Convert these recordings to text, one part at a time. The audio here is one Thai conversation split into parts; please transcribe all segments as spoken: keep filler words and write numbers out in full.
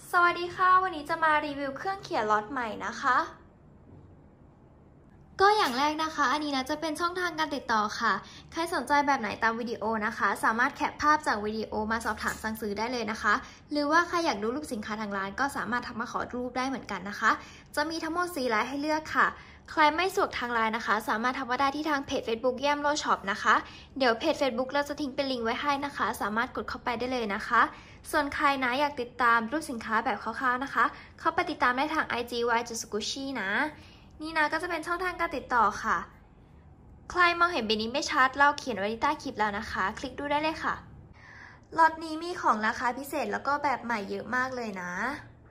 สวัสดีค่ะวันนี้จะมารีวิวเครื่องเขียนล็อตใหม่นะคะก็อย่างแรกนะคะอันนี้นะจะเป็นช่องทางการติดต่อค่ะใครสนใจแบบไหนตามวิดีโอนะคะสามารถแคปภาพจากวิดีโอมาสอบถามสั่งซื้อได้เลยนะคะหรือว่าใครอยากดูรูปสินค้าทางร้านก็สามารถทักมาขอรูปได้เหมือนกันนะคะจะมีทั้งหมดสี่ลายให้เลือกค่ะใครไม่สะดวกทางไลน์นะคะสามารถทักมาได้ที่ทางเพจ Facebook แยมโลช็อปนะคะเดี๋ยวเพจ Facebook เราจะทิ้งเป็นลิงก์ไว้ให้นะคะสามารถกดเข้าไปได้เลยนะคะส่วนใครนะอยากติดตามรูปสินค้าแบบคร่าวๆนะคะเข้าไปติดตามได้ทาง ไอ จี วาย จุด สกุชิ นะนี่นะก็จะเป็นช่องทางการติดต่อค่ะใครมองเห็นเบนนี้ไม่ชัดเราเขียนไว้ที่ใต้คลิปแล้วนะคะคลิกดูได้เลยค่ะล็อตนี้มีของราคาพิเศษแล้วก็แบบใหม่เยอะมากเลยนะ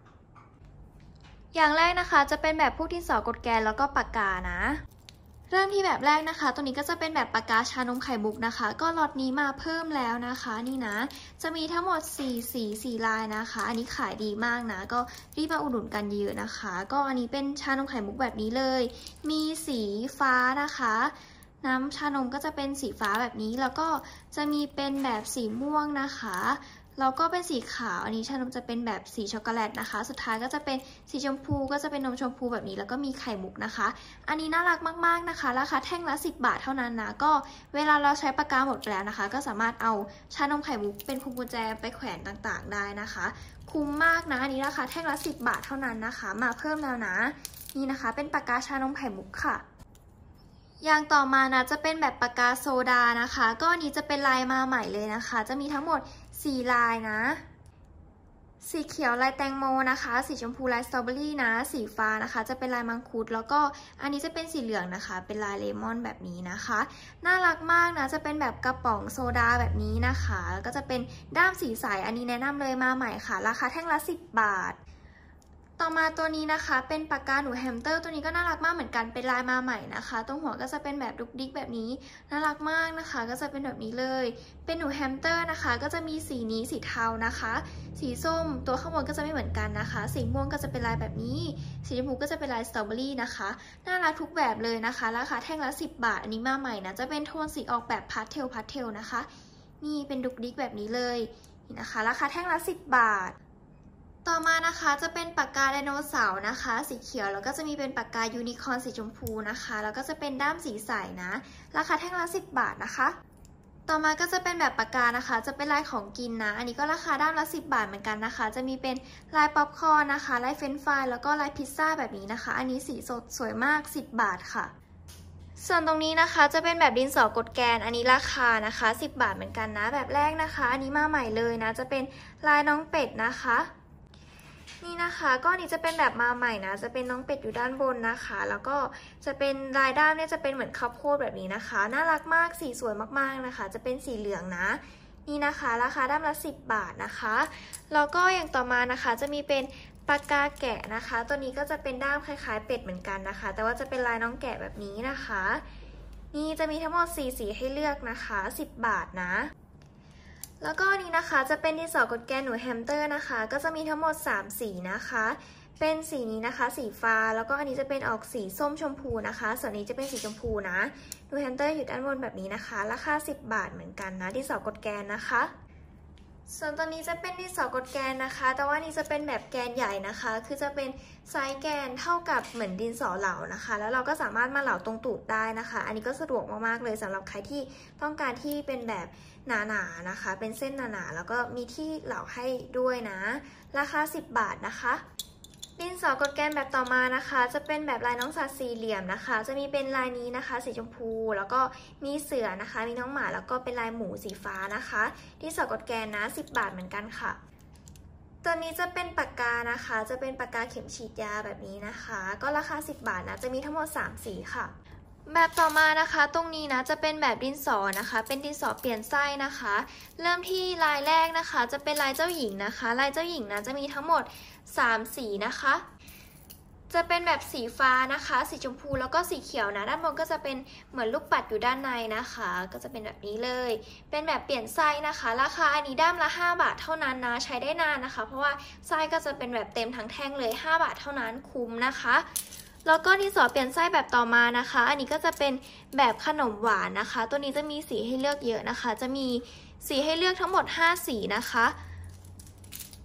อย่างแรกนะคะจะเป็นแบบพวกดินสอกดแกนแล้วก็ปากกานะเริ่มที่แบบแรกนะคะตัวนี้ก็จะเป็นแบบปากกาชานมไข่มุกนะคะก็ล็อตนี้มาเพิ่มแล้วนะคะนี่นะจะมีทั้งหมดสี่สีสี่ลายนะคะอันนี้ขายดีมากนะก็รีบมาอุดหนุนกันเยอะนะคะก็อันนี้เป็นชานมไข่มุกแบบนี้เลยมีสีฟ้านะคะน้ำชานมก็จะเป็นสีฟ้าแบบนี้แล้วก็จะมีเป็นแบบสีม่วงนะคะแล้วก็เป็นสีขาวอันนี้ชานมจะเป็นแบบสีช็อกโกแลตนะคะสุดท้ายก็จะเป็นสีชมพูก็จะเป็นนมชมพูแบบนี้แล้วก็มีไข่มุกนะคะอันนี้น่ารักมากๆนะคะราคาแท่งละสิบบาทเท่านั้นนะก็เวลาเราใช้ปากกาหมดไปแล้วนะคะก็สามารถเอาชานมไข่มุกเป็นพวงกุญแจไปแขวนต่างๆได้นะคะคุ้มมากนะอันนี้ราคาแท่งละสิบบาทเท่านั้นนะคะมาเพิ่มแล้วนะนี่นะคะเป็นปากกาชานมไข่มุกค่ะอย่างต่อมานะจะเป็นแบบปากกาโซดานะคะก็อันนี้จะเป็นลายมาใหม่เลยนะคะจะมีทั้งหมดสี่ลายนะสีเขียวลายแตงโมนะคะสีชมพูลายสตรอเบอรี่นะสีฟ้านะคะจะเป็นลายมังคุดแล้วก็อันนี้จะเป็นสีเหลืองนะคะเป็นลายเลมอนแบบนี้นะคะน่ารักมากนะจะเป็นแบบกระป๋องโซดาแบบนี้นะคะก็จะเป็นด้ามสีใสอันนี้แนะนำเลยมาใหม่ค่ะราคาแท่งละสิบบาทต่อมาตัวนี้นะคะเป็นปากกาหนูแฮมสเตอร์ตัวนี้ก็น่ารักมากเหมือนกันเป็นลายมาใหม่นะคะตรงหัวก็จะเป็นแบบดุกดิกแบบนี้น่ารักมากนะคะก็จะเป็นแบบนี้เลยเป็นหนูแฮมสเตอร์นะคะก็จะมีสีนี้สีเทานะคะสีส้มตัวข้างบนก็จะไม่เหมือนกันนะคะสีม่วงก็จะเป็นลายแบบนี้สีชมพูก็จะเป็นลายสตรอเบอรี่นะคะน่ารักทุกแบบเลยนะคะราคาแท่งละสิบบาทอันนี้มาใหม่นะจะเป็นโทนสีออกแบบพาสเทลพาสเทลนะคะนี่เป็นดุกดิกแบบนี้เลยนี่นะคะราคาแท่งละสิบบาทต่อมานะคะจะเป็นปากกาไดโนเสาร์นะคะสีเขียวแล้วก็จะมีเป็นปากกายูนิคอร์นสีชมพูนะคะแล้วก็จะเป็นด้ามสีใสนะราคาแท่งละสิบบาทนะคะต่อมาก็จะเป็นแบบปากกานะคะจะเป็นลายของกินนะอันนี้ก็ราคาด้ามละสิบบาทเหมือนกันนะคะจะมีเป็นลายป๊อปคอร์นนะคะลายเฟรนช์ฟรายแล้วก็ลายพิซซ่าแบบนี้นะคะอันนี้สีสดสวยมากสิบบาทค่ะส่วนตรงนี้นะคะจะเป็นแบบดินสอกดแกนอันนี้ราคานะคะสิบบาทเหมือนกันนะแบบแรกนะคะอันนี้มาใหม่เลยนะจะเป็นลายน้องเป็ดนะคะนี่นะคะก็นี่จะเป็นแบบมาใหม่นะจะเป็นน้องเป็ดอยู่ด้านบนนะคะแล้วก็จะเป็นลายด้ามเนี่ยจะเป็นเหมือนข้าวโพดแบบนี้นะคะน่ารักมากสีสวยมากๆนะคะจะเป็นสีเหลืองนะนี่นะคะราคาด้ามละสิบบาทนะคะแล้วก็อย่างต่อมานะคะจะมีเป็นปากกาแกะนะคะตัวนี้ก็จะเป็นด้ามคล้ายๆเป็ดเหมือนกันนะคะแต่ว่าจะเป็นลายน้องแกะแบบนี้นะคะนี่จะมีทั้งหมดสี่สีให้เลือกนะคะสิบบาทนะแล้วก็นี้นะคะจะเป็นดินสอกดแกนหนูแฮมสเตอร์นะคะก็จะมีทั้งหมดสามสีนะคะเป็นสีนี้นะคะสีฟ้าแล้วก็อันนี้จะเป็นออกสีส้มชมพูนะคะส่วนนี้จะเป็นสีชมพูนะหนูแฮมสเตอร์อยู่ด้านบนแบบนี้นะคะราคาสิบบาทเหมือนกันนะดินสอกดแกนนะคะส่วนตัวนี้จะเป็นดินสอกดแกนนะคะแต่ว่านี้จะเป็นแบบแกนใหญ่นะคะคือจะเป็นไซส์แกนเท่ากับเหมือนดินสอเหลานะคะแล้วเราก็สามารถมาเหลาตรงตูดได้นะคะอันนี้ก็สะดวกมากๆเลยสำหรับใครที่ต้องการที่เป็นแบบหนาๆนะคะเป็นเส้นหนาๆแล้วก็มีที่เหลาให้ด้วยนะราคาสิบบาทนะคะดินสอกดแกนแบบต่อมานะคะจะเป็นแบบลายน้องสัตว์สี่เหลี่ยมนะคะจะมีเป็นลายนี้นะคะสีชมพูแล้วก็มีเสือนะคะมีน้องหมาแล้วก็เป็นลายหมูสีฟ้านะคะดินสอกดแกนนะสิบบาทเหมือนกันค่ะตัวนี้จะเป็นปากกานะคะจะเป็นปากกาเข็มฉีดยาแบบนี้นะคะก็ราคาสิบบาทนะจะมีทั้งหมดสามสีค่ะแบบต่อมานะคะตรงนี้นะจะเป็นแบบดินสอนะคะเป็นดินสอเปลี่ยนไส้นะคะเริ่มที่ลายแรกนะคะจะเป็นลายเจ้าหญิงนะคะลายเจ้าหญิงนะจะมีทั้งหมดสามสีนะคะจะเป็นแบบสีฟ้านะคะสีชมพูแล้วก็สีเขียวนะด้านบนก็จะเป็นเหมือนลูกปัดอยู่ด้านในนะคะก็จะเป็นแบบนี้เลยเป็นแบบเปลี่ยนไส้นะคะราคาอันนี้ด้ามละห้าบาทเท่านั้นนะใช้ได้นานนะคะเพราะว่าไส้ก็จะเป็นแบบเต็มทั้งแท่งเลยห้าบาทเท่านั้นคุ้มนะคะแล้วก็ดินสอเปลี่ยนไส้แบบต่อมานะคะอันนี้ก็จะเป็นแบบขนมหวานนะคะตัวนี้จะมีสีให้เลือกเยอะนะคะจะมีสีให้เลือกทั้งหมดห้าสีนะคะ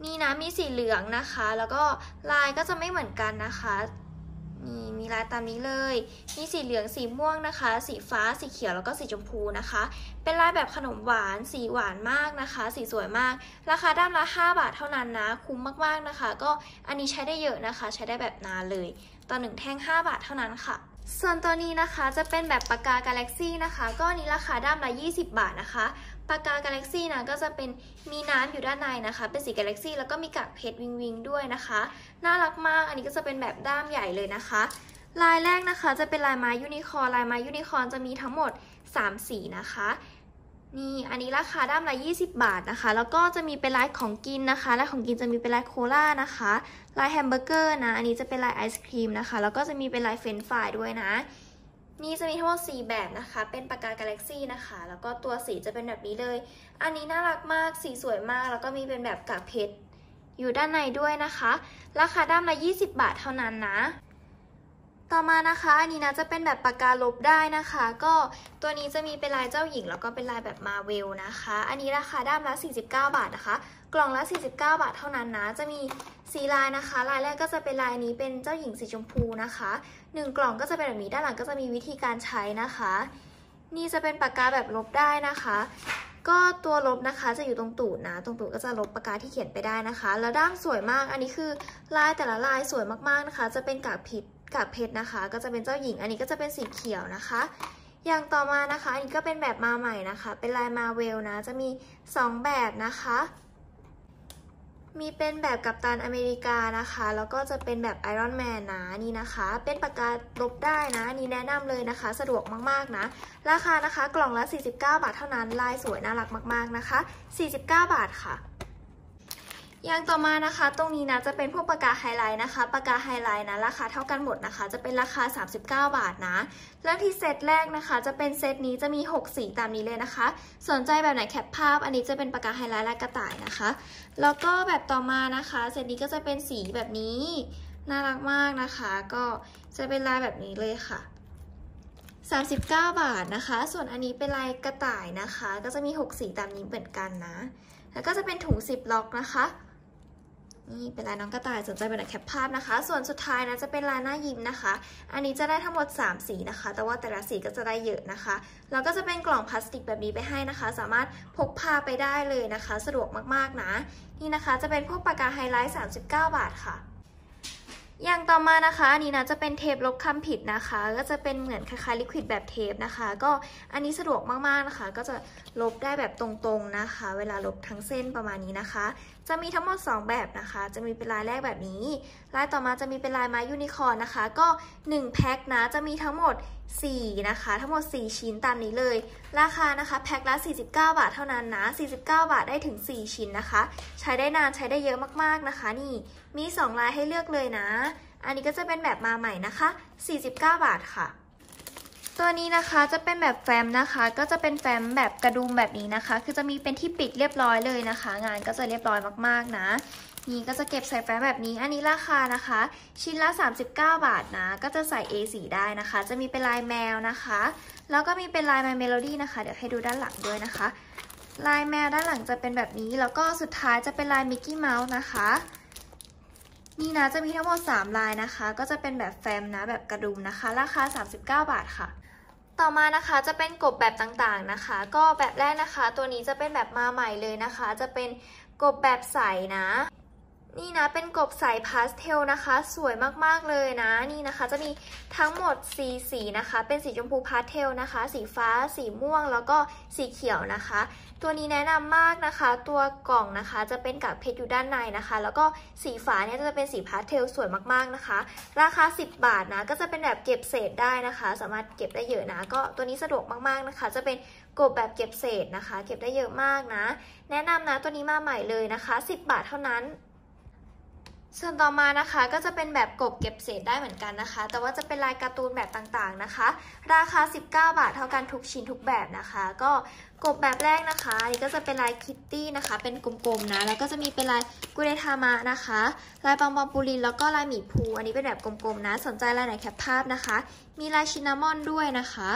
นี่นะมีสีเหลืองนะคะแล้วก็ลายก็จะไม่เหมือนกันนะคะนี่มีลายตามนี้เลยมีสีเหลืองสีม่วงนะคะสีฟ้าสีเขียวแล้วก็สีชมพูนะคะเป็นลายแบบขนมหวานสีหวานมากนะคะสีสวยมากราคาด้ามละห้าบาทเท่านั้นนะคุ้มมากๆนะคะก็อันนี้ใช้ได้เยอะนะคะใช้ได้แบบนานเลยต่อหนึ่งแท่งห้าบาทเท่านั้นค่ะส่วนตัวนี้นะคะจะเป็นแบบปากกากาแล็กซี่นะคะก็อันนี้ราคาด้ามละยี่สิบบาทนะคะปากกากาแล็กซี่นะก็จะเป็นมีน้ำอยู่ด้านในนะคะเป็นสีกาแล็กซี่แล้วก็มีกากเพชรวิงวิงด้วยนะคะน่ารักมากอันนี้ก็จะเป็นแบบด้ามใหญ่เลยนะคะลายแรกนะคะจะเป็นลายไม้ยูนิคอร์นลายไม้ยูนิคอร์นจะมีทั้งหมดสามสีนะคะนี่อันนี้ราคาด้ามละยี่สิบบาทนะคะแล้วก็จะมีเป็นลายของกินนะคะลายของกินจะมีเป็นลายโคลานะคะลายแฮมเบอร์เกอร์นะอันนี้จะเป็นลายไอศครีมนะคะแล้วก็จะมีเป็นลายเฟรนช์ฟรายด้วยนะนี่จะมีทั้งหมดสี่แบบนะคะเป็นปากกากาแล็กซี่นะคะแล้วก็ตัวสีจะเป็นแบบนี้เลยอันนี้น่ารักมากสีสวยมากแล้วก็มีเป็นแบบกากเพชรอยู่ด้านในด้วยนะคะราคาด้ามละยี่สิบบาทเท่านั้นนะต่อมานะคะอันนี้นะจะเป็นแบบปากกาลบได้นะคะก็ตัวนี้จะมีเป็นลายเจ้าหญิงแล้วก็เป็นลายแบบมาเวลนะคะอันนี้ราคาด้ามละสี่สิบเก้าบาทนะคะกล่องละสี่สิบเก้าบาทเท่านั้นนะจะมีสีลายนะคะลายแรกก็จะเป็นลายนี้เป็นเจ้าหญิงสีชมพูนะคะหนึ่งกล่องก็จะเป็นแบบนี้ด้านหลังก็จะมีวิธีการใช้นะคะนี่จะเป็นปากกาแบบลบได้นะคะก็ตัวลบนะคะจะอยู่ตรงตูดนะตรงตูดก็จะลบปากกาที่เขียนไปได้นะคะแล้วด้ามสวยมากอันนี้คือลายแต่ละลายสวยมากๆนะคะจะเป็นกากเพชรกากเพชรนะคะก็จะเป็นเจ้าหญิงอันนี้ก็จะเป็นสีเขียวนะคะอย่างต่อมานะคะอันนี้ก็เป็นแบบมาใหม่นะคะเป็นลายมาเวลนะจะมีสองแบบนะคะมีเป็นแบบกัปตันอเมริกานะคะแล้วก็จะเป็นแบบไอรอนแมนนะนี่นะคะเป็นปากกาลบได้นะนี่แนะนำเลยนะคะสะดวกมากๆนะราคานะคะกล่องละสี่สิบเก้าบาทเท่านั้นลายสวยน่ารักมากๆนะคะสี่สิบเก้าบาทค่ะอย่างต่อมานะคะตรงนี้นะจะเป็นพวกปากกาไฮไลท์นะคะปากกาไฮไลท์นะราคาเท่ากันหมดนะคะจะเป็นราคาสามสิบเก้าบาทนะแล้วที่เซตแรกนะคะจะเป็นเซตนี้จะมีหกสีตามนี้เลยนะคะสนใจแบบไหนแคปภาพอันนี้จะเป็นปากกาไฮไลท์ลายกระต่ายนะคะแล้วก็แบบต่อมานะคะเซตนี้ก็จะเป็นสีแบบนี้น่ารักมากนะคะก็จะเป็นลายแบบนี้เลยค่ะสามสิบเก้าบาทนะคะส่วนอันนี้เป็นลายกระต่ายนะคะก็จะมีหกสีตามนี้เหมือนกันนะแล้วก็จะเป็นถุงซิปล็อกนะคะนี่เป็นลายน้องกระต่ายสนใจแบบไหนแคปภาพนะคะส่วนสุดท้ายนะจะเป็นลายหน้ายิ้มนะคะอันนี้จะได้ทั้งหมดสามสีนะคะแต่ว่าแต่ละสีก็จะได้เยอะนะคะแล้วก็จะเป็นกล่องพลาสติกแบบนี้ไปให้นะคะสามารถพกพาไปได้เลยนะคะสะดวกมากๆนะนี่นะคะจะเป็นพวกปากกาไฮไลท์สามสิบเก้าบาทค่ะอย่างต่อมานะคะอันนี้นะจะเป็นเทปลบคำผิดนะคะก็จะเป็นเหมือนคล้ายๆลิควิดแบบเทปนะคะก็อันนี้สะดวกมากๆนะคะก็จะลบได้แบบตรงๆนะคะเวลาลบทั้งเส้นประมาณนี้นะคะจะมีทั้งหมดสองแบบนะคะจะมีเป็นลายแรกแบบนี้ลายต่อมาจะมีเป็นลายไม้ยูนิคอร์นนะคะก็หนึ่งแพ็คนะจะมีทั้งหมดสี่นะคะทั้งหมดสี่ชิ้นตามนี้เลยราคานะคะแพ็คละสี่สิบเก้าบาทเท่านั้นนะสี่สิบเก้าบาทได้ถึงสี่ชิ้นนะคะใช้ได้นานใช้ได้เยอะมากๆนะคะนี่มีสองลายให้เลือกเลยนะอันนี้ก็จะเป็นแบบมาใหม่นะคะสี่สิบเก้าบาทค่ะตัวนี้นะคะจะเป็นแบบแฟ้มนะคะก็จะเป็นแฟ้มแบบกระดุมแบบนี้นะคะคือจะมีเป็นที่ปิดเรียบร้อยเลยนะคะงานก็จะเรียบร้อยมากๆนะนี่ก็จะเก็บใส่แฟ้มแบบนี้อันนี้ราคานะคะชิ้นละสามสิบเก้าบาทนะก็จะใส่ เอ สี่ ได้นะคะจะมีเป็นลายแมวนะคะแล้วก็มีเป็นลาย My Melody นะคะเดี๋ยวให้ดูด้านหลังด้วยนะคะลายแมวด้านหลังจะเป็นแบบนี้แล้วก็สุดท้ายจะเป็นลาย Mickey Mouse นะคะนี่นะจะมีทั้งหมดสามลายนะคะก็จะเป็นแบบแฟ้มนะแบบกระดุมนะคะราคาสามสิบเก้าบาทค่ะต่อมานะคะจะเป็นกบแบบต่างๆนะคะก็แบบแรกนะคะตัวนี้จะเป็นแบบมาใหม่เลยนะคะจะเป็นกบแบบใสนะนี่นะเป็นกบใสพาสเทลนะคะสวยมากๆเลยนะนี่นะคะจะมีทั้งหมดสี่สีนะคะเป็นสีชมพูพาสเทลนะคะสีฟ้าสีม่วงแล้วก็สีเขียวนะคะตัวนี้แนะนำมากนะคะตัวกล่องนะคะจะเป็นกากเพชรอยู่ด้านในนะคะแล้วก็สีฟ้าเนี่ยจะเป็นสีพาสเทลสวยมากๆนะคะราคาสิบบาทนะก็จะเป็นแบบเก็บเศษได้นะคะสามารถเก็บได้เยอะนะก็ตัวนี้สะดวกมากๆนะคะจะเป็นกบแบบเก็บเศษนะคะเก็บได้เยอะมากนะแนะนำนะตัวนี้มาใหม่เลยนะคะสิบบาทเท่านั้นส่วนต่อมานะคะก็จะเป็นแบบกบเก็บเศษได้เหมือนกันนะคะแต่ว่าจะเป็นลายการ์ตูนแบบต่างๆนะคะราคาสิบเก้าบาทเท่ากันทุกชิ้นทุกแบบนะคะก็กบแบบแรกนะคะนี่ก็จะเป็นลายคิตตี้นะคะเป็นกลมๆนะแล้วก็จะมีเป็นลายกุเรทามะนะคะลายปอมปอมปูรินแล้วก็ลายหมีภูอันนี้เป็นแบบกลมๆนะสนใจลายไหนแคปภาพนะคะมีลายชินนามอนด้วยนะคะ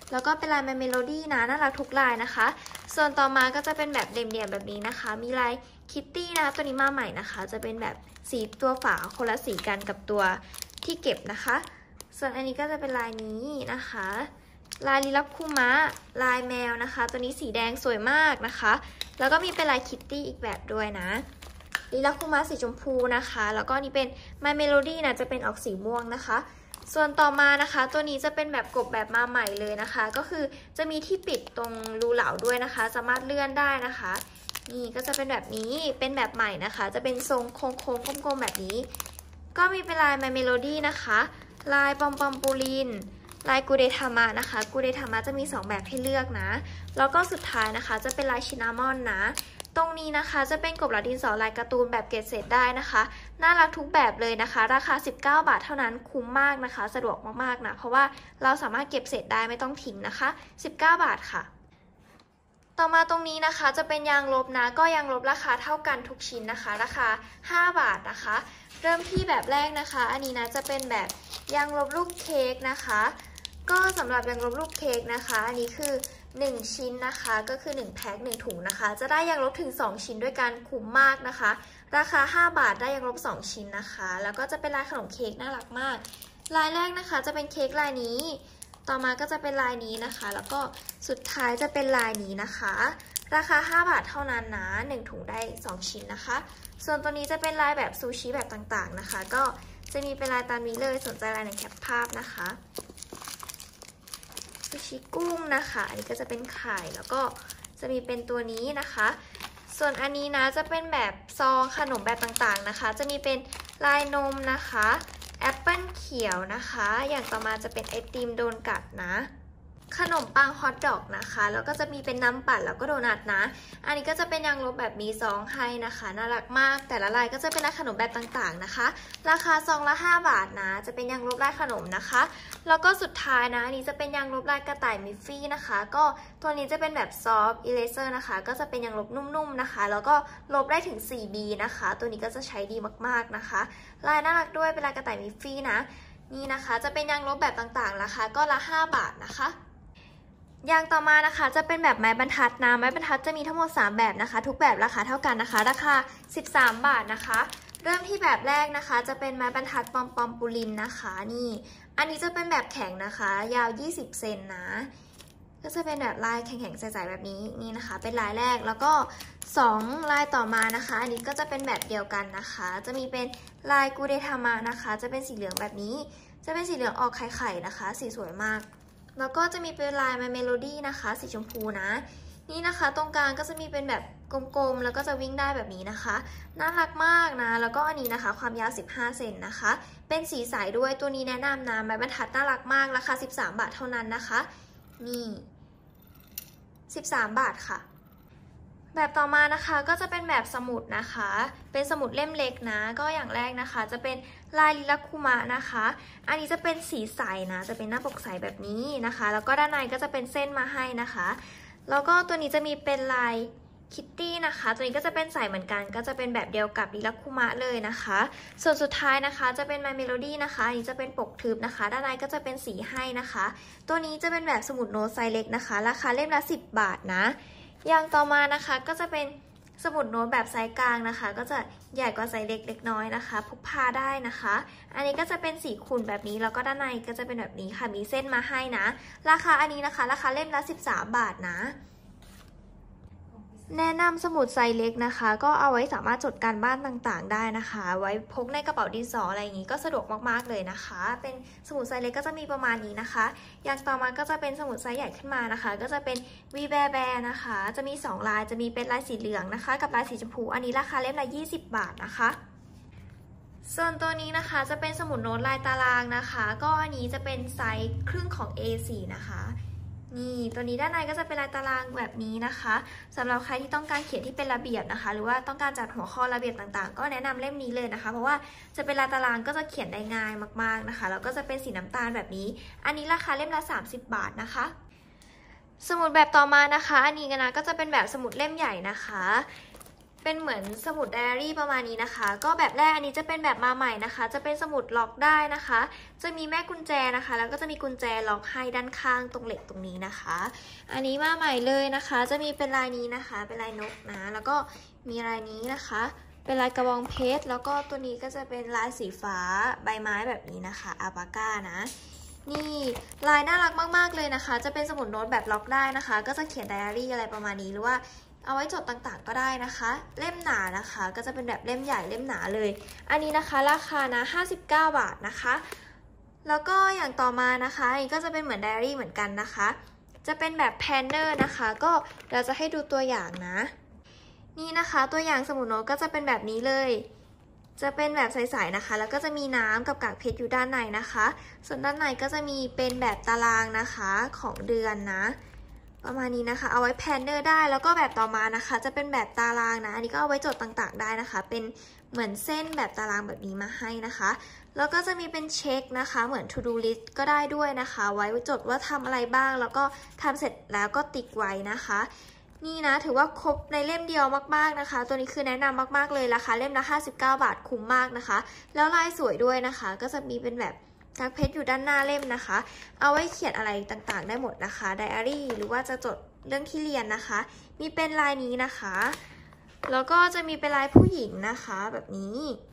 แล้วก็เป็นลายเมโลดี้นะน่ารักทุกลายนะคะส่วนต่อมาก็จะเป็นแบบเหลี่ยมๆแบบนี้นะคะมีลายคิตตี้นะคะตัวนี้มาใหม่นะคะจะเป็นแบบสีตัวฝาคนละสีกันกับตัวที่เก็บนะคะส่วนอันนี้ก็จะเป็นลายนี้นะคะลายลิลักคุมะลายแมวนะคะตัวนี้สีแดงสวยมากนะคะแล้วก็มีเป็นลายคิตตี้อีกแบบด้วยนะลิลักคุมะสีชมพูนะคะแล้วก็นี่เป็น My Melody นะจะเป็นออกสีม่วงนะคะส่วนต่อมานะคะตัวนี้จะเป็นแบบกบแบบมาใหม่เลยนะคะก็คือจะมีที่ปิดตรงรูเหลาด้วยนะคะสามารถเลื่อนได้นะคะนี่ก็จะเป็นแบบนี้เป็นแบบใหม่นะคะจะเป็นทรงโค้งๆกลมๆแบบนี้ก็มีเป็นลาย My Melody นะคะลายปอมปอมปูลินลายกูเดทามะนะคะกูเดทามะจะมีสองแบบให้เลือกนะแล้วก็สุดท้ายนะคะจะเป็นลายชินามอนนะตรงนี้นะคะจะเป็นกบเหลาดินสอลายการ์ตูนแบบเกรดเศษได้นะคะน่ารักทุกแบบเลยนะคะราคาสิบเก้าบาทเท่านั้นคุ้มมากนะคะสะดวกมากๆนะเพราะว่าเราสามารถเก็บเศษได้ไม่ต้องทิ้งนะคะสิบเก้าบาทค่ะต่อมาตรงนี้นะคะจะเป็นยางลบนะก็ยางลบราคาเท่ากันทุกชิ้นนะคะราคาห้าบาทนะคะเริ่มที่แบบแรกนะคะอันนี้นะจะเป็นแบบยางลบลูกเค้กนะคะก็สำหรับยางลบลูกเค้กนะคะอันนี้คือหนึ่งชิ้นนะคะก็คือหนึ่งแพ็คหนึ่งถุงนะคะจะได้ยางลบถึงสองชิ้นด้วยกันคุ้มมากนะคะราคาห้าบาทได้ยางลบสองชิ้นนะคะแล้วก็จะเป็นลายขนมเค้กน่ารักมากลายแรกนะคะจะเป็นเค้กลายนี้ต่อมาก็จะเป็นลายนี้นะคะแล้วก็สุดท้ายจะเป็นลายนี้นะคะราคาห้าบาทเท่านั้นนะหนึ่งถุงได้สองชิ้นนะคะส่วนตัวนี้จะเป็นลายแบบซูชิแบบต่างๆนะคะก็จะมีเป็นลายตามนี้เลยสนใจลายในแคปภาพนะคะซูชิกุ้งนะคะอันนี้ก็จะเป็นไข่แล้วก็จะมีเป็นตัวนี้นะคะส่วนอันนี้นะจะเป็นแบบซองขนมแบบต่างๆนะคะจะมีเป็นลายนมนะคะแอปเปิ้ลเขียวนะคะอย่างต่อมาจะเป็นไอติมโดนกัดนะขนมปังฮอทดอกนะคะแล้วก็จะมีเป็นน้ำปั่นแล้วก็โดนัทนะอันนี้ก็จะเป็นยางลบแบบมีซองให้นะคะน่ารักมากแต่ละลายก็จะเป็นลายขนมแบบต่างๆนะคะราคาซองละห้าบาทนะจะเป็นยางลบลายขนมนะคะแล้วก็สุดท้ายนะอันนี้จะเป็นยางลบลายกระต่ายมิฟฟี่นะคะก็ตัวนี้จะเป็นแบบซอฟต์อิเลเซอร์นะคะก็จะเป็นยางลบนุ่มๆนะคะแล้วก็ลบได้ถึง สี่บี นะคะตัวนี้ก็จะใช้ดีมากๆนะคะลายน่ารักด้วยเป็นลายกระต่ายมิฟฟี่นะนี่นะคะจะเป็นยางลบแบบต่างๆราคาก็ละห้าบาทนะคะอย่างต่อมานะคะจะเป็นแบบไม้บรรทัดนะไม้บรรทัดจะมีทั้งหมดสามแบบนะคะทุกแบบราคาเท่ากันนะคะราคาสิบสามบาทนะคะเริ่มที่แบบแรกนะคะจะเป็นไม้บรรทัดปอมปอมปูลินนะคะนี่อันนี้จะเป็นแบบแข็งนะคะยาวยี่สิบเซนนะก็จะเป็นแบบลายแข็งๆใสๆแบบนี้นี่นะคะเป็นลายแรกแล้วก็สองลายต่อมานะคะอันนี้ก็จะเป็นแบบเดียวกันนะคะจะมีเป็นลายกูเดทามะนะคะจะเป็นสีเหลืองแบบนี้จะเป็นสีเหลืองออกไข่ๆนะคะสีสวยมากแล้วก็จะมีเป็นลาย My Melody นะคะสีชมพูนะนี่นะคะตรงกลางก็จะมีเป็นแบบกลมๆแล้วก็จะวิ่งได้แบบนี้นะคะน่ารักมากนะแล้วก็อันนี้นะคะความยาวสิบห้าเซนนะคะเป็นสีใสด้วยตัวนี้แนะนำนะไม้บรรทัดน่ารักมากราคาสิบสามบาทเท่านั้นนะคะนี่สิบสามบาทค่ะแบบต่อมานะคะก็จะเป็นแบบสมุดนะคะเป็นสมุดเล่มเล็กนะก็อย่างแรกนะคะจะเป็นลายลิลักคุมะนะคะอันนี้จะเป็นสีใสนะจะเป็นหน้าปกใสแบบนี้นะคะแล้วก็ด้านในก็จะเป็นเส้นมาให้นะคะแล้วก็ตัวนี้จะมีเป็นลายคิตตี้นะคะตัวนี้ก็จะเป็นใสเหมือนกันก็จะเป็นแบบเดียวกับลิลักคุมะเลยนะคะส่วนสุดท้ายนะคะจะเป็น My Melody นะคะอันนี้จะเป็นปกทึบนะคะด้านในก็จะเป็นสีให้นะคะตัวนี้จะเป็นแบบสมุดโน้ตไซส์เล็กนะคะราคาเล่มละสิบบาทนะอย่างต่อมานะคะก็จะเป็นสมุดโน้ตแบบไซส์กลางนะคะก็จะใหญ่กว่าไซส์เล็กเล็กน้อยนะคะพกพาได้นะคะอันนี้ก็จะเป็นสีขุ่นแบบนี้แล้วก็ด้านในก็จะเป็นแบบนี้ค่ะมีเส้นมาให้นะราคาอันนี้นะคะราคาเล่มละสิบสามบาทนะแนะนำสมุดไซส์เล็กนะคะก็เอาไว้สามารถจดการบ้านต่างๆได้นะคะไว้พกในกระเป๋าดินสออะไรอย่างนี้ก็สะดวกมากๆเลยนะคะเป็นสมุดไซส์เล็กก็จะมีประมาณนี้นะคะอย่างต่อมาก็จะเป็นสมุดไซส์ใหญ่ขึ้นมานะคะก็จะเป็นวีแบร์แบร์นะคะจะมีสองลายจะมีเป็นลายสีเหลืองนะคะกับลายสีชมพูอันนี้ราคาเล่มละยี่สิบบาทนะคะส่วนตัวนี้นะคะจะเป็นสมุดโน้ตลายตารางนะคะก็อันนี้จะเป็นไซส์ครึ่งของ เอ โฟร์ นะคะนี่ตัวนี้ด้านในก็จะเป็นลายตารางแบบนี้นะคะสำหรับใครที่ต้องการเขียนที่เป็นระเบียบนะคะหรือว่าต้องการจัดหัวข้อระเบียบต่างๆก็แนะนำเล่มนี้เลยนะคะเพราะว่าจะเป็นลายตารางก็จะเขียนได้ง่ายมากๆนะคะแล้วก็จะเป็นสีน้ำตาลแบบนี้อันนี้ราคาเล่มละสามสิบบาทนะคะสมุดแบบต่อมานะคะอันนี้นะก็จะเป็นแบบสมุดเล่มใหญ่นะคะเป็นเหมือนสมุดไดอารี่ประมาณนี้นะคะก็แบบแรกอันนี้จะเป็นแบบมาใหม่นะคะจะเป็นสมุดล็อกได้นะคะจะมีแม่กุญแจนะคะแล้วก็จะมีกุญแจล็อกให้ด้านข้างตรงเหล็กตรงนี้นะคะอันนี้มาใหม่เลยนะคะจะมีเป็นลายนี้นะคะเป็นลายนกนะแล้วก็มีลายนี้นะคะเป็นลายกระบองเพชรแล้วก็ตัวนี้ก็จะเป็นลายสีฟ้าใบไม้แบบนี้นะคะอาปาก้านะนี่ลายน่ารักมากๆเลยนะคะจะเป็นสมุดโน้ตแบบล็อกได้นะคะก็จะเขียนไดอารี่อะไรประมาณนี้หรือว่าเอาไว้จดต่างๆก็ได้นะคะเล่มหนานะคะก็จะเป็นแบบเล่มใหญ่เล่มหนาเลยอันนี้นะคะราคานะห้าสิบเก้าบาทนะคะแล้วก็อย่างต่อมานะคะอันนี้ก็จะเป็นเหมือนไดอารี่เหมือนกันนะคะจะเป็นแบบแพนเนอร์นะคะก็เราจะให้ดูตัวอย่างนะนี่นะคะตัวอย่างสมุดโน้ตก็จะเป็นแบบนี้เลยจะเป็นแบบใสๆนะคะแล้วก็จะมีน้ำกับกากเพชรอยู่ด้านในนะคะส่วนด้านในก็จะมีเป็นแบบตารางนะคะของเดือนนะประมาณนี้นะคะเอาไว้แพนเนอร์ได้แล้วก็แบบต่อมานะคะจะเป็นแบบตารางนะอันนี้ก็เอาไว้จดต่างๆได้นะคะเป็นเหมือนเส้นแบบตารางแบบนี้มาให้นะคะแล้วก็จะมีเป็นเช็คนะคะเหมือน to do list ก็ได้ด้วยนะคะไว้จดว่าทำอะไรบ้างแล้วก็ทำเสร็จแล้วก็ติ๊กไว้นะคะนี่นะถือว่าครบในเล่มเดียวมากๆนะคะตัวนี้คือแนะนำมากๆเลยราคาเล่มละห้าสิบเก้าบาทคุ้มมากนะคะแล้วลายสวยด้วยนะคะก็จะมีเป็นแบบกากเพชรอยู่ด้านหน้าเล่มนะคะเอาไว้เขียนอะไรต่างๆได้หมดนะคะไดอารี่หรือว่าจะจดเรื่องที่เรียนนะคะมีเป็นลายนี้นะคะแล้วก็จะมีเป็นลายผู้หญิงนะคะแบบนี้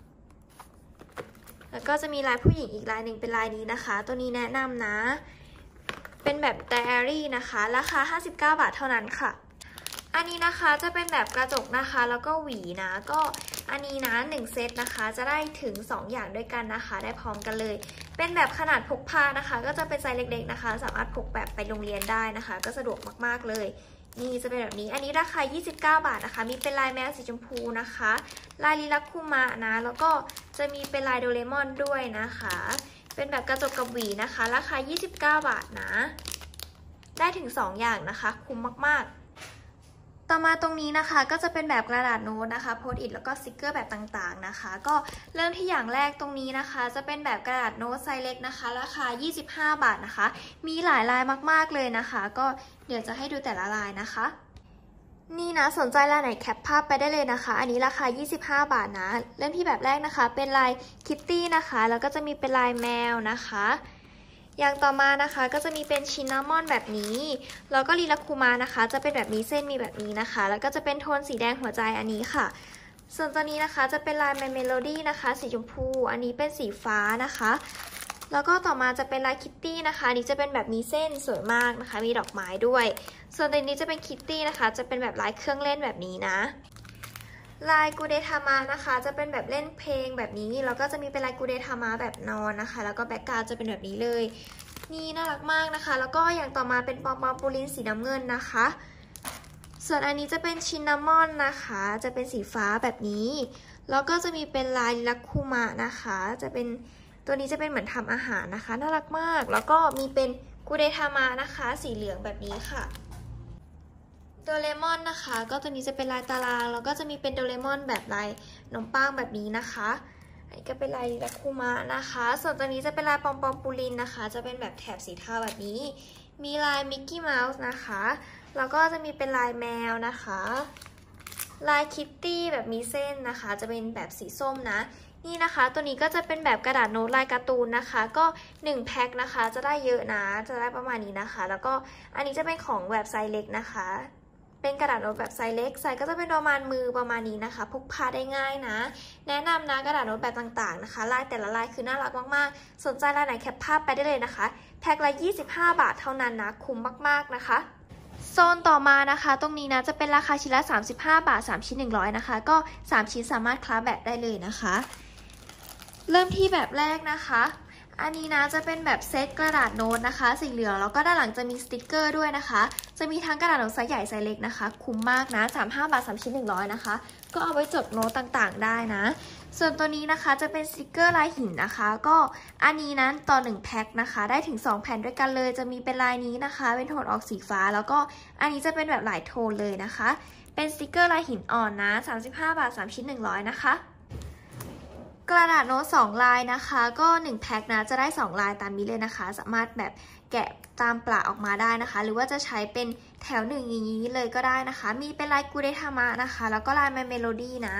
แล้วก็จะมีลายผู้หญิงอีกลายหนึ่งเป็นลายนี้นะคะตัวนี้แนะนำนะเป็นแบบไดอารี่นะคะราคาห้าสิบเก้าบาทเท่านั้นค่ะอันนี้นะคะจะเป็นแบบกระจกนะคะแล้วก็หวีนะก็อันนี้นะหนึ่งเซตนะคะจะได้ถึงสองอย่างด้วยกันนะคะได้พร้อมกันเลยเป็นแบบขนาดพกพานะคะก็จะเป็นไซส์เล็กๆนะคะสามารถพกแบบไปโรงเรียนได้นะคะก็สะดวกมากๆเลยนี่จะเป็นแบบนี้อันนี้ราคายี่สิบเก้าบาทนะคะมีเป็นลายแมวสีชมพูนะคะลายลิลักคุมะนะแล้วก็จะมีเป็นลายโดเรมอนด้วยนะคะเป็นแบบกระจกกับหวีนะคะราคายี่สิบเก้าบาทนะได้ถึงสองอย่างนะคะคุ้มมากๆต่อมาตรงนี้นะคะก็จะเป็นแบบกระดาษโน้ตนะคะโพสต์อิทแล้วก็สติกเกอร์แบบต่างๆนะคะก็เริ่มที่อย่างแรกตรงนี้นะคะจะเป็นแบบกระดาษโน้ตไซส์เล็กนะคะราคายี่สิบห้าบาทนะคะมีหลายลายมากๆเลยนะคะก็เดี๋ยวจะให้ดูแต่ละลายนะคะนี่นะสนใจลายไหนแคปภาพไปได้เลยนะคะอันนี้ราคายี่สิบห้าบาทนะเริ่มที่แบบแรกนะคะเป็นลายคิตตี้นะคะแล้วก็จะมีเป็นลายแมวนะคะอย่างต่อมานะคะก็จะมีเป็นชินนามอนแบบนี้แล้วก็ลีลาคุมานะคะจะเป็นแบบนี้เส้นมีแบบนี้นะคะแล้วก็จะเป็นโทนสีแดงหัวใจอันนี้ค่ะส่วนตัวนี้นะคะจะเป็นลายเมโลดี้นะคะสีชมพูอันนี้เป็นสีฟ้านะคะแล้วก็ต่อมาจะเป็นลายคิตตี้นะคะอันนี้จะเป็นแบบมีเส้นสวยมากนะคะมีดอกไม้ด้วยส่วนตัวนี้จะเป็นคิตตี้นะคะจะเป็นแบบลายเครื่องเล่นแบบนี้นะลายกูเดทามานะคะจะเป็นแบบเล่นเพลงแบบนี้แล้วก็จะมีเป็นลายกูเดทามาแบบนอนนะคะแล้วก็แบ็กกราวด์จะเป็นแบบนี้เลยนี่น่ารักมากนะคะแล้วก็อย่างต่อมาเป็นปอมปอมปูลินสีน้ำเงินนะคะส่วนอันนี้จะเป็นชินนามอนนะคะจะเป็นสีฟ้าแบบนี้แล้วก็จะมีเป็นลายลักคุมะนะคะจะเป็นตัวนี้จะเป็นเหมือนทำอาหารนะคะน่ารักมากแล้วก็มีเป็นกูเดทามานะคะสีเหลืองแบบนี้ค่ะโดเรมอนนะคะก็ตัวนี้จะเป็นลายตารางแล้วก็จะมีเป็นโดเรมอนแบบลายขนมปังแบบนี้นะคะอันนี้ก็เป็นลายลักคุมะนะคะส่วนตัวนี้จะเป็นลายปอมปอมปูลินนะคะจะเป็นแบบแถบสีเทาแบบนี้มีลายมิกกี้เมาส์นะคะแล้วก็จะมีเป็นลายแมวนะคะลายคิตตี้แบบมีเส้นนะคะจะเป็นแบบสีส้มนะนี่นะคะตัวนี้ก็จะเป็นแบบกระดาษโน้ตลายการ์ตูนนะคะก็หนึ่งแพ็คนะคะจะได้เยอะนะจะได้ประมาณนี้นะคะแล้วก็อันนี้จะเป็นของแบบไซส์เล็กนะคะเป็นกระดาษโน้ตแบบไซส์เล็กไซส์ก็จะเป็นประมาณมือประมาณนี้นะคะพกพาได้ง่ายนะแนะนำนะกระดาษโน้ตแบบต่างๆนะคะลายแต่ละลายคือน่ารักมากๆสนใจลายไหนแคปภาพไปได้เลยนะคะแพ็คละยี่สิบห้าบาทเท่านั้นนะคุ้มมากๆนะคะโซนต่อมานะคะตรงนี้นะจะเป็นราคาชิ้นละสามสิบห้าบาทสามชิ้นหนึ่งร้อยนะคะก็สามชิ้นสามารถคล้าแบบได้เลยนะคะเริ่มที่แบบแรกนะคะอันนี้นะจะเป็นแบบเซตกระดาษโน้ตนะคะสีเหลืองแล้วก็ด้านหลังจะมีสติกเกอร์ด้วยนะคะจะมีทั้งกระดาษโน้ตไซส์ใหญ่ไซส์เล็กนะคะคุ้มมากนะสามสิบห้าบาทสามชิ้นหนึ่งร้อยนะคะก็เอาไว้จดโน้ตต่างๆได้นะส่วนตัวนี้นะคะจะเป็นสติกเกอร์ลายหินนะคะก็อันนี้นั้นต่อหนึ่งแพ็คนะคะได้ถึงสองแผ่นด้วยกันเลยจะมีเป็นลายนี้นะคะเป็นโทนออกสีฟ้าแล้วก็อันนี้จะเป็นแบบหลายโทนเลยนะคะเป็นสติกเกอร์ลายหินอ่อนนะสามสิบห้าบาทสามชิ้นหนึ่งร้อยนะคะกระดาษโน้ตสองลายนะคะก็หนึ่งแพ็คนะจะได้สองลายตามนี้เลยนะคะสามารถแบบแกะตามปละออกมาได้นะคะหรือว่าจะใช้เป็นแถวหนึ่งอย่างนี้เลยก็ได้นะคะมีเป็นลายกูเดทามะนะคะแล้วก็ลายเมโลดี้นะ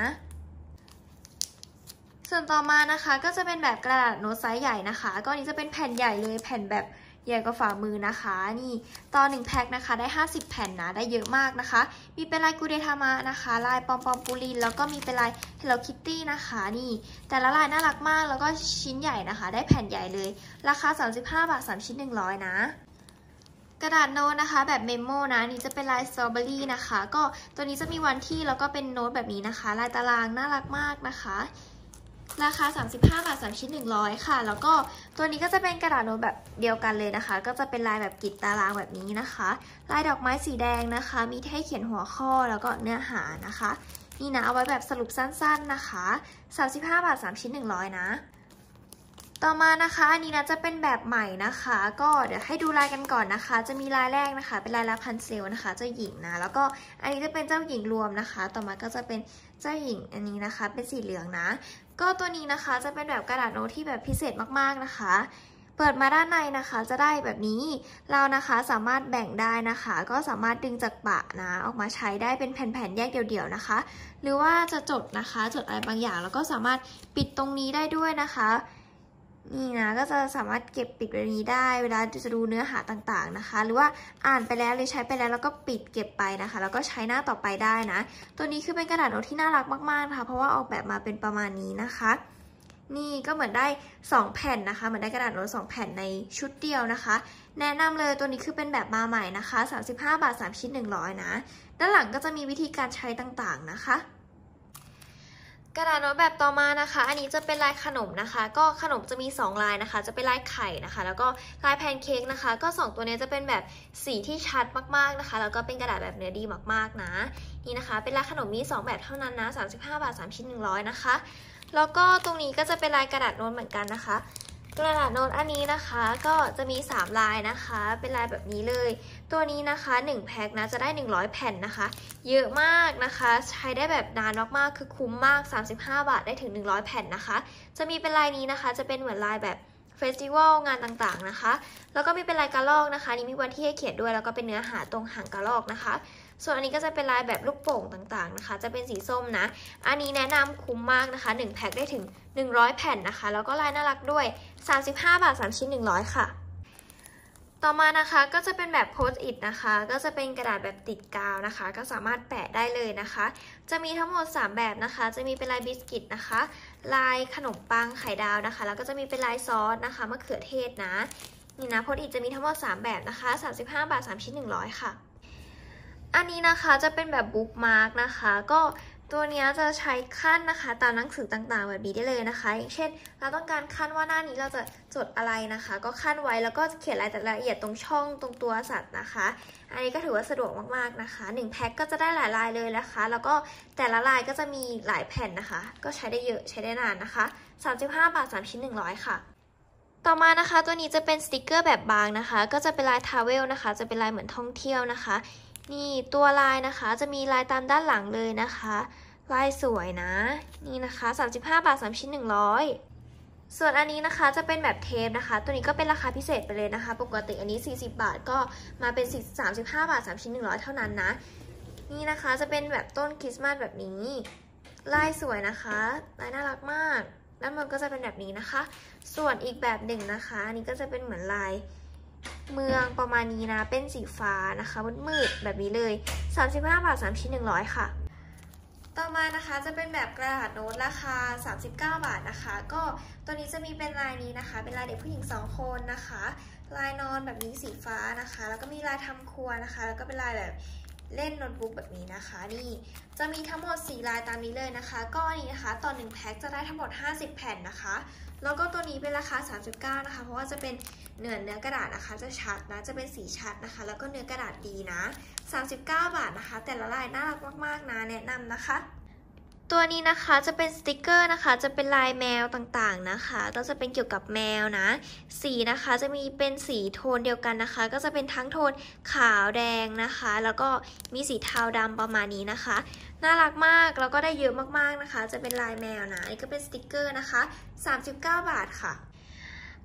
ส่วนต่อมานะคะก็จะเป็นแบบกระดาษโน้ตไซส์ใหญ่นะคะก็นี้จะเป็นแผ่นใหญ่เลยแผ่นแบบใหญ่กว่าฝ่ามือนะคะนี่ต่อหนึ่งแพ็คนะคะได้ห้าสิบแผ่นนะได้เยอะมากนะคะมีเป็นลายกูเดทามะนะคะลายปอมปอมปูลินแล้วก็มีเป็นลาย Hello Kitty นะคะนี่แต่ละลายน่ารักมากแล้วก็ชิ้นใหญ่นะคะได้แผ่นใหญ่เลยราคาสามสิบห้าบาทสามชิ้นหนึ่งร้อยนะกระดาษโน้ตนะคะแบบเมมโมนะนี่จะเป็นลายสตรอเบอรี่นะคะก็ตัวนี้จะมีวันที่แล้วก็เป็นโน้ตแบบนี้นะคะลายตารางน่ารักมากนะคะราคาสามสิบห้าบาทสามชิ้นหนึ่งร้อยค่ะแล้วก็ตัวนี้ก็จะเป็นกระดาษโน้ตแบบเดียวกันเลยนะคะก็จะเป็นลายแบบกริดตารางแบบนี้นะคะลายดอกไม้สีแดงนะคะมีให้เขียนหัวข้อแล้วก็เนื้อหานะคะนี่นะเอาไว้แบบสรุปสั้นๆนะคะสามสิบห้าบาทสามชิ้นหนึ่งร้อยนะต่อมานะคะอันนี้นะจะเป็นแบบใหม่นะคะก็เดี๋ยวให้ดูลายกันก่อนนะคะจะมีลายแรกนะคะเป็นลายลาพันเซลนะคะเจ้าหญิงนะแล้วก็อันนี้จะเป็นเจ้าหญิงรวมนะคะต่อมาก็จะเป็นเจ้าหญิงอันนี้นะคะเป็นสีเหลืองนะก็ตัวนี้นะคะจะเป็นแบบกระดาษโน้ตที่แบบพิเศษมากๆนะคะเปิดมาด้านในนะคะจะได้แบบนี้เรานะคะสามารถแบ่งได้นะคะก็สามารถดึงจากปะนะออกมาใช้ได้เป็นแผ่นๆแยกเดี่ยวๆนะคะหรือว่าจะจดนะคะจดอะไรบางอย่างแล้วก็สามารถปิดตรงนี้ได้ด้วยนะคะนี่นะก็จะสามารถเก็บปิดแบบนี้ได้เวลาจะดูเนื้อหาต่างๆนะคะหรือว่าอ่านไปแล้วหรือใช้ไปแล้วแล้วก็ปิดเก็บไปนะคะแล้วก็ใช้หน้าต่อไปได้นะตัวนี้คือเป็นกระดาษโน้ตที่น่ารักมากๆนะคะเพราะว่าออกแบบมาเป็นประมาณนี้นะคะนี่ก็เหมือนได้สองแผ่นนะคะเหมือนได้กระดาษโน้ตสองแผ่นในชุดเดียวนะคะแนะนำเลยตัวนี้คือเป็นแบบมาใหม่นะคะสามสิบห้าบาทสามชิ้นหนึ่งร้อยนะด้านหลังก็จะมีวิธีการใช้ต่างๆนะคะกระดาษโน้ตแบบต่อมานะคะอันนี้จะเป็นลายขนมนะคะก็ขนมจะมีสองลายนะคะจะเป็นลายไข่นะคะแล้วก็ลายแพนเค้กนะคะก็สองตัวนี้จะเป็นแบบสีที่ชัดมากๆนะคะแล้วก็เป็นกระดาษแบบเนื้อดีมากๆนะนี่นะคะเป็นลายขนมมีสองแบบเท่านั้นนะสามสิบห้าบาทสามชิ้นหนึ่งร้อยนะคะแล้วก็ตรงนี้ก็จะเป็นลายกระดาษโน้ตเหมือนกันนะคะกระดาษโน้ตอันนี้นะคะก็จะมีสามลายนะคะเป็นลายแบบนี้เลยตัวนี้นะคะหนึ่งแพ็คนะจะได้หนึ่งร้อยแผ่นนะคะเยอะมากนะคะใช้ได้แบบนานมากๆคือคุ้มมากสามสิบห้าบาทได้ถึงหนึ่งร้อยแผ่นนะคะจะมีเป็นลายนี้นะคะจะเป็นเหมือนลายแบบเฟสติวัลงานต่างๆนะคะแล้วก็มีเป็นลายกระรอกนะคะนี่มีวันที่ให้เขียนด้วยแล้วก็เป็นเนื้อหาตรงหางกระรอกนะคะส่วนอันนี้ก็จะเป็นลายแบบลูกโป่งต่างๆนะคะจะเป็นสีส้มนะอันนี้แนะนำคุ้มมากนะคะหนึ่งแพ็คได้ถึงหนึ่งร้อยแผ่นนะคะแล้วก็ลายน่ารักด้วยสามสิบห้าบาทสามชิ้นหนึ่งร้อยค่ะต่อมานะคะก็จะเป็นแบบโพสต์อิทนะคะก็จะเป็นกระดาษแบบติดกาวนะคะก็สามารถแปะได้เลยนะคะจะมีทั้งหมดสามแบบนะคะจะมีเป็นลายบิสกิตนะคะลายขนมปังไข่ดาวนะคะแล้วก็จะมีเป็นลายซอสนะคะมะเขือเทศนะนี่นะโพสต์อิทจะมีทั้งหมดสามแบบนะคะสามสิบห้าบาทสามชิ้นหนึ่งร้อยค่ะอันนี้นะคะจะเป็นแบบบุ๊กมาร์กนะคะก็ตัวนี้จะใช้ขั้นนะคะตามหนังสือต่างๆแบบนี้ได้เลยนะคะอย่างเช่นเราต้องการขั้นว่าหน้านี้เราจะจดอะไรนะคะก็ขั้นไว้แล้วก็เขียนรายละเอียดตรงช่องตรงตัวสัตว์นะคะอันนี้ก็ถือว่าสะดวกมากๆนะคะหนึ่งแพ็คก็จะได้หลายลายเลยนะคะแล้วก็แต่ละลายก็จะมีหลายแผ่นนะคะก็ใช้ได้เยอะใช้ได้นานนะคะสามสิบห้าบาทสามชิ้นหนึ่งร้อยค่ะต่อมานะคะตัวนี้จะเป็นสติกเกอร์แบบบางนะคะก็จะเป็นลายทราเวลนะคะจะเป็นลายเหมือนท่องเที่ยวนะคะนี่ตัวลายนะคะจะมีลายตามด้านหลังเลยนะคะลายสวยนะนี่นะคะสามสิบห้าบาทสามชิ้นหนึ่งร้อยส่วนอันนี้นะคะจะเป็นแบบเทปนะคะตัวนี้ก็เป็นราคาพิเศษไปเลยนะคะปกติอันนี้สี่สิบบาทก็มาเป็นสามสิบห้าบาทสามชิ้นหนึ่งร้อยเท่านั้นนะนี่นะคะจะเป็นแบบต้นคริสต์มาสแบบนี้ลายสวยนะคะลายน่ารักมากด้านบนก็จะเป็นแบบนี้นะคะส่วนอีกแบบหนึ่งนะคะอันนี้ก็จะเป็นเหมือนลายเมืองประมาณนี้นะเป็นสีฟ้านะคะมืดๆแบบนี้เลยสามสิบห้าบาทสามชิ้นหนึ่งร้อยค่ะต่อมานะคะจะเป็นแบบกระดาษโน้ตราคาสามสิบเก้าบาทนะคะก็ตัวนี้จะมีเป็นลายนี้นะคะเป็นลายเด็กผู้หญิงสองคนนะคะลายนอนแบบนี้สีฟ้านะคะแล้วก็มีลายทำครัวนะคะแล้วก็เป็นลายแบบเล่นโน้ตบุ๊กแบบนี้นะคะนี่จะมีทั้งหมดสี่ลายตามนี้เลยนะคะก็นี้นะคะต่อหนึ่งแพ็คจะได้ทั้งหมดห้าสิบแผ่นนะคะแล้วก็ตัวนี้เป็นราคาสามสิบเก้านะคะเพราะว่าจะเป็นเนื้อเนื้อกระดาษนะคะจะชัดนะจะเป็นสีชัดนะคะแล้วก็เนื้อกระดาษดีนะสามสิบเก้าบาทนะคะแต่ละลายน่ารักมากๆนะแนะนำนะคะตัวนี้นะคะจะเป็นสติกเกอร์นะคะจะเป็นลายแมวต่างๆนะคะก็จะเป็นเกี่ยวกับแมวนะสีนะคะจะมีเป็นสีโทนเดียวกันนะคะก็จะเป็นทั้งโทนขาวแดงนะคะแล้วก็มีสีเทาดำประมาณนี้นะคะน่ารักมากแล้วก็ได้เยอะมากๆนะคะจะเป็นลายแมวนะนี่ก็เป็นสติกเกอร์นะคะสามสิบเก้าบาทค่ะ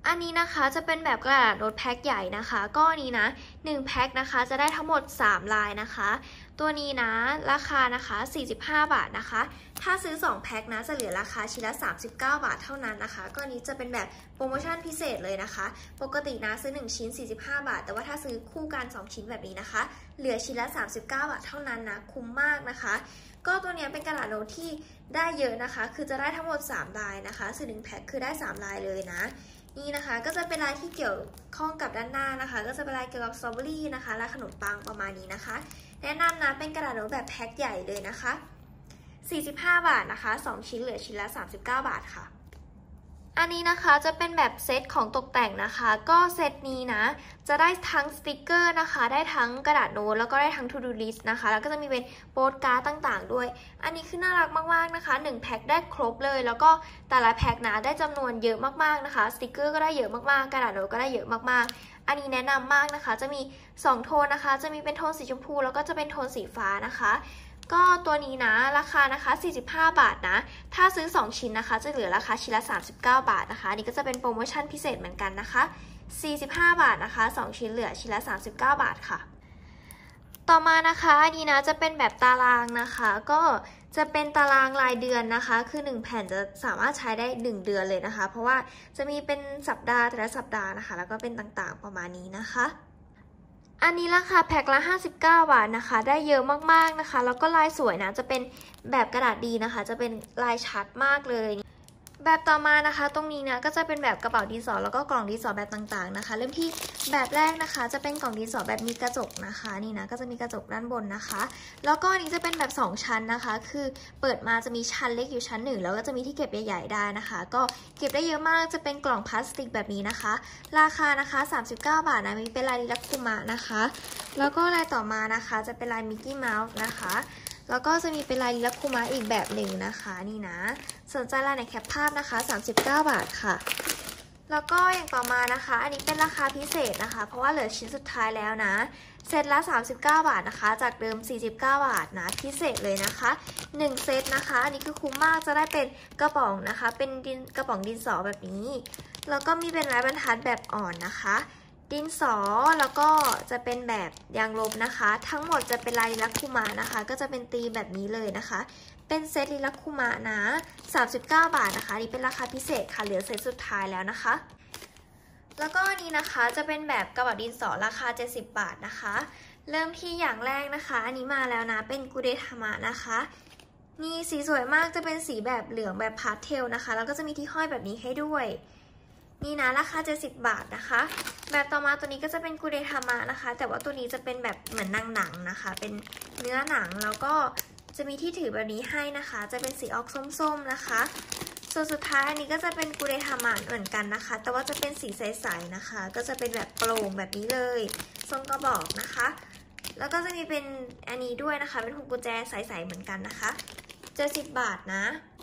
อันนี้นะคะจะเป็นแบบกระดาษโน้ตแพ็คใหญ่นะคะก็อันนี้นะหนึ่งแพ็คนะคะจะได้ทั้งหมดสามลายนะคะตัวนี้นะราคานะคะสี่สิบห้าบาทนะคะถ้าซื้อสองแพ็คนะจะเหลือราคาชิ้นละสามสิบเก้าบาทเท่านั้นนะคะก็นี้จะเป็นแบบโปรโมชั่นพิเศษเลยนะคะปกตินะซื้อหนึ่งชิ้นสี่สิบห้าบาทแต่ว่าถ้าซื้อคู่กันสองชิ้นแบบนี้นะคะเหลือชิ้นละสามสิบเก้าบาทเท่านั้นนะคุ้มมากนะคะก็ตัวนี้เป็นกระดาษโน้ตที่ได้เยอะนะคะคือจะได้ทั้งหมดสามลายนะคะซื้อหนึ่งแพ็คคือได้สามลายเลยนะนี่นะคะก็จะเป็นลายที่เกี่ยวข้องกับด้านหน้านะคะก็จะเป็นลายเกี่ยวกับสตรอเบอรี่นะคะและขนมปังประมาณนี้นะคะแนะนำนะเป็นกระดาษโน้ตแบบแพ็คใหญ่เลยนะคะสี่สิบห้าบาทนะคะสองชิ้นเหลือชิ้นละสามสิบเก้าบาทค่ะอันนี้นะคะจะเป็นแบบเซตของตกแต่งนะคะก็เซตนี้นะจะได้ทั้งสติกเกอร์นะคะได้ทั้งกระดาษโน้ตแล้วก็ได้ทั้ง to do list นะคะแล้วก็จะมีเป็นโปสการ์ดต่างๆด้วยอันนี้คือน่ารักมากๆนะคะหนึ่งแพ็คได้ครบเลยแล้วก็แต่ละแพ็คนะได้จำนวนเยอะมากๆนะคะสติกเกอร์ก็ได้เยอะมากๆกระดาษโน้ตก็ได้เยอะมากๆอันนี้แนะนำมากนะคะจะมีสองโทนนะคะจะมีเป็นโทนสีชมพูแล้วก็จะเป็นโทนสีฟ้านะคะก็ตัวนี้นะราคานะคะสี่สิบห้าบาทนะถ้าซื้อสองชิ้นนะคะจะเหลือราคาชิ้นละสามสิบเก้าบาทนะคะนี่ก็จะเป็นโปรโมชั่นพิเศษเหมือนกันนะคะสี่สิบห้าบาทนะคะสองชิ้นเหลือชิ้นละสามสิบเก้าบาทค่ะต่อมานะคะอันนี้นะจะเป็นแบบตารางนะคะก็จะเป็นตารางรายเดือนนะคะคือหนึ่งแผ่นจะสามารถใช้ได้หนึ่งเดือนเลยนะคะเพราะว่าจะมีเป็นสัปดาห์แต่ละสัปดาห์นะคะแล้วก็เป็นต่างๆประมาณนี้นะคะอันนี้ราคาแพ็คละห้าสิบเก้าบาทนะคะได้เยอะมากๆนะคะแล้วก็ลายสวยนะจะเป็นแบบกระดาษดีนะคะจะเป็นลายชัดมากเลยแบบต่อมานะคะตรงนี้นะก็จะเป็นแบบกระเป๋าดินสอแล้วก็กล่องดินสอแบบต่างๆนะคะเริ่มที่แบบแรกนะคะจะเป็นกล่องดินสอแบบมีกระจกนะคะนี่นะก็จะมีกระจกด้านบนนะคะแล้วก็นี้จะเป็นแบบสองชั้นนะคะคือเปิดมาจะมีชั้นเล็กอยู่ชั้นหนึ่งแล้วก็จะมีที่เก็บใหญ่ๆได้นะคะก็เก็บได้เยอะมากจะเป็นกล่องพลาสติกแบบนี้นะคะราคานะคะสามสิบเก้าบาทนะมีเป็นลายลิลักคุมะนะคะแล้วก็ลายต่อมานะคะจะเป็นลายมิกกี้เมาส์นะคะแล้วก็จะมีเป็นลายลิลักคุมะอีกแบบหนึ่งนะคะนี่นะสนใจลายในแคปภาพนะคะสามสิบเก้าบาทค่ะแล้วก็อย่างต่อมานะคะอันนี้เป็นราคาพิเศษนะคะเพราะว่าเหลือชิ้นสุดท้ายแล้วนะเซตละสามสิบเก้าบาทนะคะจากเดิมสี่สิบเก้าบาทนะพิเศษเลยนะคะหนึ่งเซตนะคะอันนี้คือคุ้มมากจะได้เป็นกระป๋องนะคะเป็นดินกระป๋องดินสอแบบนี้แล้วก็มีเป็นลายบรรทัดแบบอ่อนนะคะดินสอแล้วก็จะเป็นแบบยางลบนะคะทั้งหมดจะเป็นลายลิลักคุมะนะคะก็จะเป็นตีแบบนี้เลยนะคะเป็นเซตลิลักคุมะนะสามสิบเก้าบาทนะคะนี่เป็นราคาพิเศษค่ะเหลือเซตสุดท้ายแล้วนะคะแล้วก็นี้นะคะจะเป็นแบบกระเป๋าดินสอราคาเจ็ดสิบบาทนะคะเริ่มที่อย่างแรกนะคะอันนี้มาแล้วนะเป็นกุเดทามะนะคะนี่สีสวยมากจะเป็นสีแบบเหลืองแบบพาสเทลนะคะแล้วก็จะมีที่ห้อยแบบนี้ให้ด้วยนี่นะราคาเจ็ดสิบบาทนะคะแบบต่อมาตัวนี้ก็จะเป็นกุเดทามะนะคะแต่ว่าตัวนี้จะเป็นแบบเหมือนหนังหนังนะคะเป็นเนื้อหนังแล้วก็จะมีที่ถือแบบนี้ให้นะคะจะเป็นสีออกส้มๆนะคะส่วนสุดท้ายอันนี้ก็จะเป็นกุเดทามะเหมือนกันนะคะแต่ว่าจะเป็นสีใสๆนะคะก็จะเป็นแบบโปร่งแบบนี้เลยทรงกระบอกนะคะแล้วก็จะมีเป็นอันนี้ด้วยนะคะเป็นพวงกุญแจใสๆเหมือนกันนะคะเจ็ดสิบบาทนะ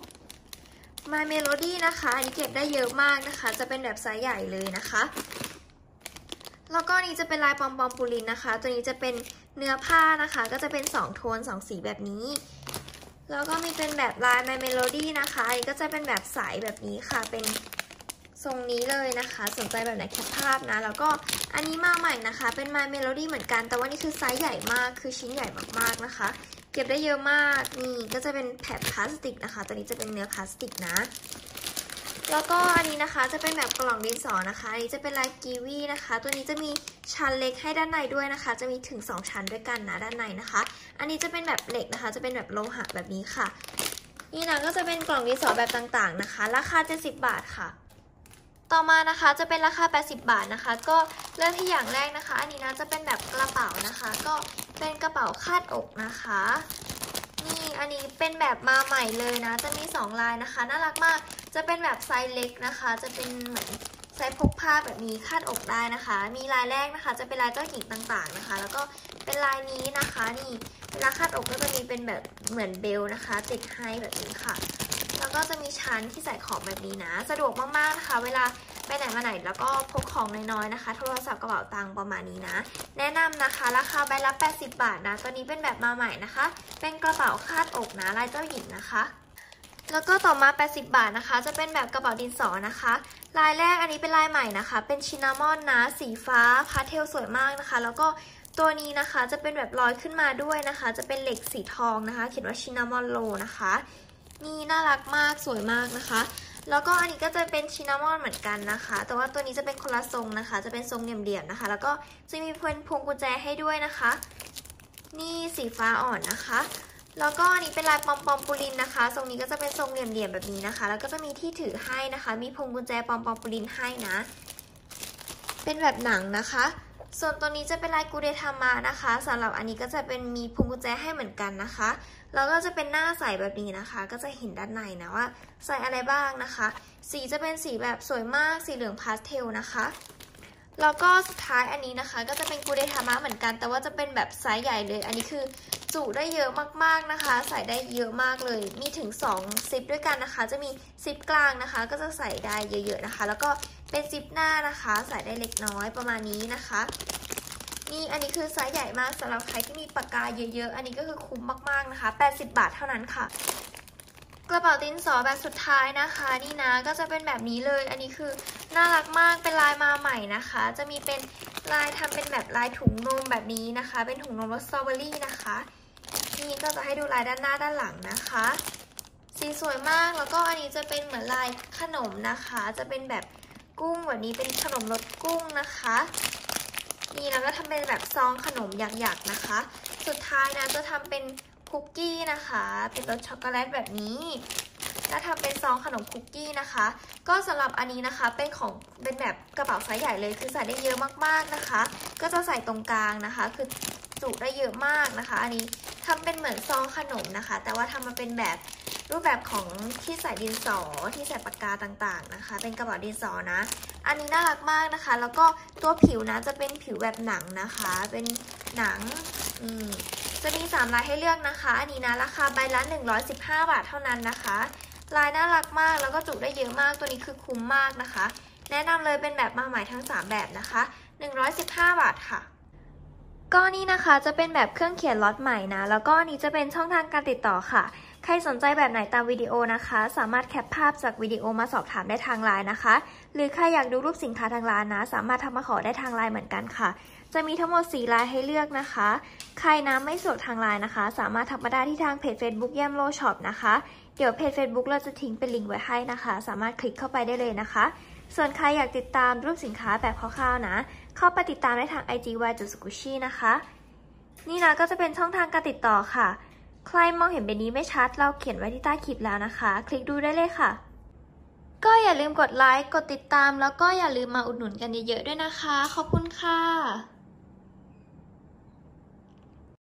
My Melody นะคะอันนี้เก็บได้เยอะมากนะคะจะเป็นแบบไซส์ใหญ่เลยนะคะแล้วก็นี้จะเป็นลายปอมปอมปูลินนะคะตัวนี้จะเป็นเนื้อผ้านะคะก็จะเป็นสองโทนสองสีแบบนี้แล้วก็มีเป็นแบบลาย My Melody นะคะอันนี้ก็จะเป็นแบบใสแบบนี้ค่ะเป็นทรงนี้เลยนะคะสนใจแบบไหนแคปภาพนะแล้วก็อันนี้มาใหม่นะคะเป็น My Melody เหมือนกันแต่ว่านี่คือไซส์ใหญ่มากคือชิ้นใหญ่มากๆนะคะเก็บได้เยอะมากนี่ก็จะเป็นแผ่นพลาสติกนะคะตัวนี้จะเป็นเนื้อพลาสติกนะแล้วก็อันนี้นะคะจะเป็นแบบกล่องดินสอนะคะอันนี้จะเป็นลายกีวีนะคะตัวนี้จะมีชั้นเล็กให้ด้านในด้วยนะคะจะมีถึงสองชั้นด้วยกันนะด้านในนะคะอันนี้จะเป็นแบบเหล็กนะคะจะเป็นแบบโลหะแบบนี้ค่ะนี่นะก็จะเป็นกล่องดินสอแบบต่างๆนะคะราคาเจ็ดสิบบาทค่ะต่อมานะคะจะเป็นราคาแปดสิบบาทนะคะก็เริ่มที่อย่างแรกนะคะอันนี้นะจะเป็นแบบกระเป๋านะคะก็เป็นกระเป๋าคาดอกนะคะนี่อันนี้เป็นแบบมาใหม่เลยนะจะมีสองลายนะคะน่ารักมากจะเป็นแบบไซส์เล็กนะคะจะเป็นเหมือนไซส์พกพาแบบนี้คาดอกได้นะคะมีลายแรกนะคะจะเป็นลายเจ้าหญิงต่างๆนะคะแล้วก็เป็นลายนี้นะคะนี่เวลาคาดอกก็จะมีเป็นแบบเหมือนเบลนะคะติดให้แบบนี้ค่ะแล้วก็จะมีชั้นที่ใส่ของแบบนี้นะสะดวกมากๆนะคะเวลาไปไหนมาไหนแล้วก็พกของน้อยๆนะคะโทรศัพท์กระเป๋าตังค์ประมาณนี้นะแนะนำนะคะราคาใบละแปดสิบบาทนะตัวนี้เป็นแบบมาใหม่นะคะเป็นกระเป๋าคาดอกนะลายเจ้าหญิงนะคะแล้วก็ต่อมาแปดสิบบาทนะคะจะเป็นแบบกระเป๋าดินสอนะคะลายแรกอันนี้เป็นลายใหม่นะคะเป็นชินามอนนะสีฟ้าพาสเทลสวยมากนะคะแล้วก็ตัวนี้นะคะจะเป็นแบบลอยขึ้นมาด้วยนะคะจะเป็นเหล็กสีทองนะคะเขียนว่าชินามอนโลนะคะนี่น่ารักมากสวยมากนะคะแล้วก็อันนี้ก็จะเป็นชินามอนเหมือนกันนะคะแต่ว่าตัวนี้จะเป็นคนละทรงนะคะจะเป็นทรงเหลี่ยมๆนะคะแล้วก็จะมีพวงพวงกุญแจให้ด้วยนะคะนี่สีฟ้าอ่อนนะคะแล้วก็อันนี้เป็นลายปอมปอมปูลินนะคะทรงนี้ก็จะเป็นทรงเหลี่ยมๆแบบนี้นะคะแล้วก็จะมีที่ถือให้นะคะมีพวงกุญแจปอมปอมปูลินให้นะเป็นแบบหนังนะคะส่วนตัวนี้จะเป็นลายกูเดทามานะคะสำหรับอันนี้ก็จะเป็นมีพวงกุญแจให้เหมือนกันนะคะแล้วก็จะเป็นหน้าใสแบบนี้นะคะก็จะเห็นด้านในนะว่าใส่อะไรบ้างนะคะสีจะเป็นสีแบบสวยมากสีเหลืองพาสเทลนะคะแล้วก็สุดท้ายอันนี้นะคะก็จะเป็นกูเดทามะเหมือนกันแต่ว่าจะเป็นแบบไซส์ใหญ่เลยอันนี้คือจุได้เยอะมากๆนะคะใส่ได้เยอะมากเลยมีถึงสองซิปด้วยกันนะคะจะมีซิปกลางนะคะก็จะใส่ได้เยอะๆนะคะแล้วก็เป็นซิปหน้านะคะใส่ได้เล็กน้อยประมาณนี้นะคะนี่อันนี้คือไซส์ใหญ่มากสำหรับใครที่มีปากกาเยอะๆอันนี้ก็คือคุ้มมากๆนะคะแปดสิบบาทเท่านั้นค่ะกระเป๋าดินสอแบบสุดท้ายนะคะนี่นะก็จะเป็นแบบนี้เลยอันนี้คือน่ารักมากเป็นลายมาใหม่นะคะจะมีเป็นลายทำเป็นแบบลายถุงนมแบบนี้นะคะเป็นถุงนมรสสตรอเบอรี่นะคะนี่ก็จะให้ดูลายด้านหน้าด้านหลังนะคะสีสวยมากแล้วก็อันนี้จะเป็นเหมือนลายขนมนะคะจะเป็นแบบกุ้งแบบนี้เป็นขนมรสกุ้งนะคะนี่แล้วก็ทำเป็นแบบซองขนมหยักๆนะคะสุดท้ายนะจะทำเป็นคุกกี้นะคะเป็นรสช็อกโกแลตแบบนี้แล้วทำเป็นซองขนมคุกกี้นะคะก็สำหรับอันนี้นะคะเป็นของเป็นแบบกระเป๋าไซส์ใหญ่เลยคือใส่ได้เยอะมากๆนะคะก็จะใส่ตรงกลางนะคะคือจุได้เยอะมากนะคะอันนี้ทำเป็นเหมือนซองขนมนะคะแต่ว่าทำมาเป็นแบบรูปแบบของที่ใส่ดินสอที่ใส่ปากกาต่างๆนะคะเป็นกระเป๋าดินสอนะอันนี้น่ารักมากนะคะแล้วก็ตัวผิวนะจะเป็นผิวแบบหนังนะคะเป็นหนังอืมจะมีสามลายให้เลือกนะคะอันนี้นะราคาใบละหนึ่งร้อยสิบห้าบาทเท่านั้นนะคะลายน่ารักมากแล้วก็จุได้เยอะมากตัวนี้คือคุ้มมากนะคะแนะนำเลยเป็นแบบมาใหม่ทั้งสามแบบนะคะหนึ่งร้อยสิบห้าบาทค่ะก็นี่นะคะจะเป็นแบบเครื่องเขียนล็อตใหม่นะแล้วก็นี้จะเป็นช่องทางการติดต่อค่ะใครสนใจแบบไหนตามวิดีโอนะคะสามารถแคปภาพจากวิดีโอมาสอบถามได้ทางไลน์นะคะหรือใครอยากดูรูปสินค้าทางร้านนะสามารถทักมาขอได้ทางไลน์เหมือนกันค่ะจะมีทั้งหมดสี่ลายให้เลือกนะคะใครนะไม่สะดวกทางไลน์นะคะสามารถทักมาได้ที่ทางเพจ Facebook แยมโลช็อปนะคะเดี๋ยวเพจ Facebook เราจะทิ้งเป็นลิงก์ไว้ให้นะคะสามารถคลิกเข้าไปได้เลยนะคะส่วนใครอยากติดตามรูปสินค้าแบบคร่าวๆนะเข้าไปติดตามได้ทาง ไอ จี วาย สกุชี่ นะคะนี่นะก็จะเป็นช่องทางการติดต่อค่ะใครมองเห็นแบบนี้ไม่ชัดเราเขียนไว้ที่ใต้คลิปแล้วนะคะคลิกดูได้เลยค่ะก็อย่าลืมกดไลค์กดติดตามแล้วก็อย่าลืมมาอุดหนุนกันเยอะๆด้วยนะคะขอบคุณค่ะ